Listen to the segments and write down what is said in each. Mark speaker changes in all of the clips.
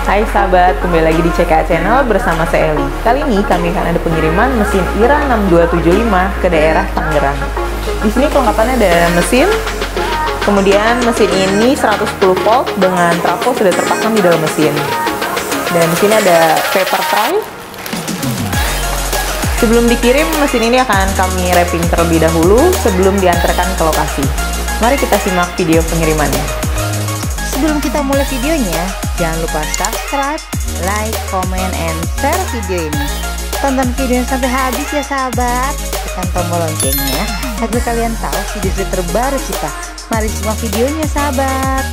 Speaker 1: Hai sahabat, kembali lagi di CKA Channel bersama saya Eli. Kali ini kami akan ada pengiriman mesin IRA 6275 ke daerah Tangerang. Di sini kelengkapannya ada mesin, kemudian mesin ini 110 volt dengan trafo sudah terpasang di dalam mesin. Dan di sini ada paper tray. Sebelum dikirim, mesin ini akan kami wrapping terlebih dahulu sebelum diantarkan ke lokasi. Mari kita simak video pengirimannya.
Speaker 2: Sebelum kita mulai videonya, jangan lupa subscribe, like, comment, and share video ini. Tonton videonya sampai habis ya sahabat. Tekan tombol loncengnya agar kalian tahu video terbaru kita. Mari simak videonya sahabat.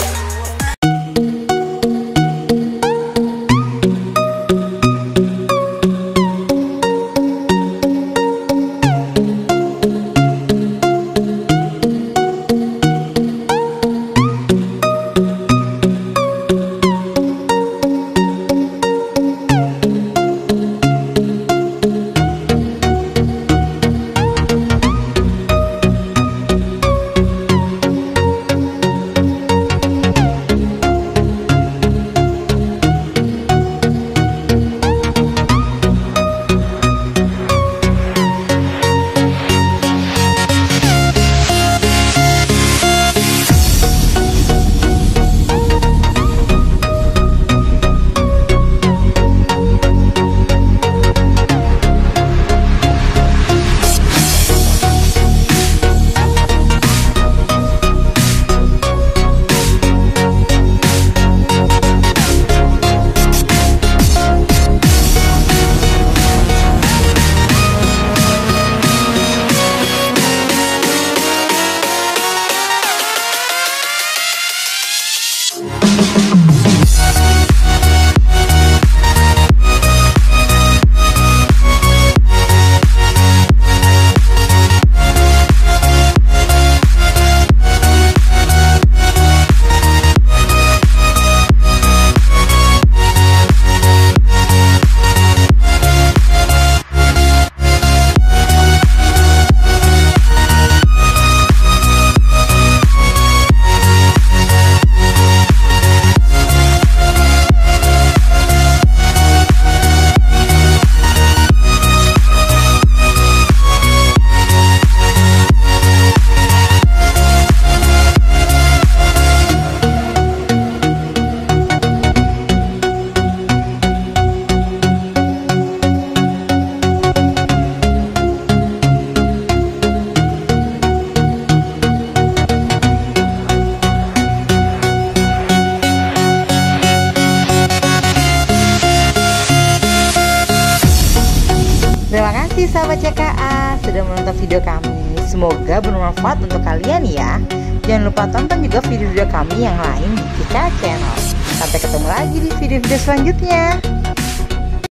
Speaker 2: Terima kasih sahabat CKA sudah menonton video kami. Semoga bermanfaat untuk kalian ya. Jangan lupa tonton juga video-video kami yang lain di CKA Channel. Sampai ketemu lagi di video-video selanjutnya.